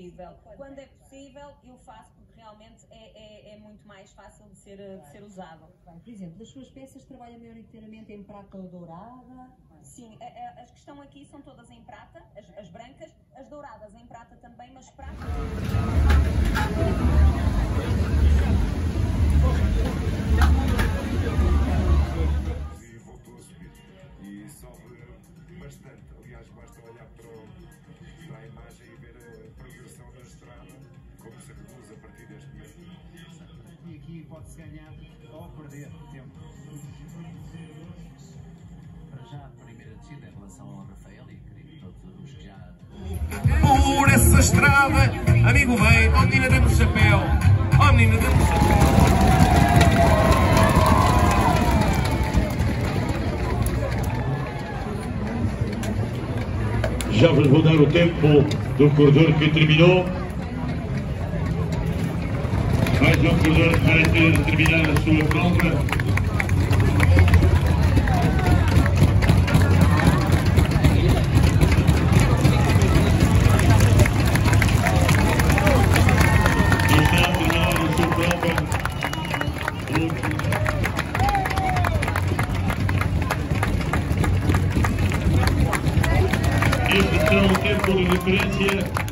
possível. Quando é possível, eu faço porque realmente é muito mais fácil de ser usado. Bem, por exemplo, as suas peças trabalham maioritariamente em prata ou dourada? Sim, as que estão aqui são todas em prata, as brancas, as douradas em prata também, mas prata... E voltou a subir. E sobe bastante. Aliás, basta olhar para a imagem e ver a progressão da estrada, como se reduz a partir deste momento. E aqui pode-se ganhar ou perder tempo. Para já, a primeira descida em relação ao Rafael, e creio que todos os que já... Por essa estrada, amigo bem, ó menina, dê-me o chapéu. Ó menina, dê-me o chapéu. Já vos vou dar o tempo do corredor que terminou. Mais um corredor que vai ter terminado a sua prova. Este será o tempo de referência